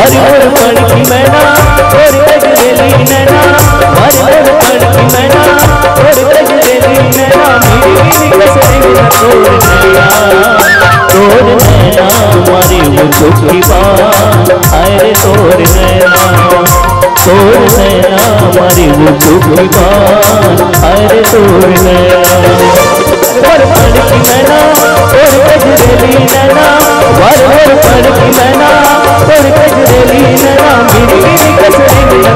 मारी मोर पड़की मैना और गजरेली नैना, मारी मोर पड़की मैना और गजरेली नैना, मेरी कसरी न तोड़ नैना मारी वो चुकी बात, हाय रे तोड़ नैना मारी वो चुकी बात, हाय रे तोड़ नैना। मोर पड़की मैना और गजरेली नैना, मोर पड़की मैना और गजरेली नैना, मेरी कसरी न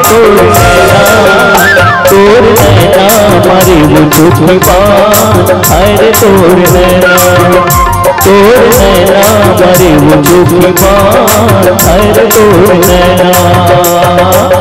तोड़ नैना मारी वो चुकी बात, हाय रे तोड़ नैना मारी वो चुकी बात, हाय रे तोड़ नैना।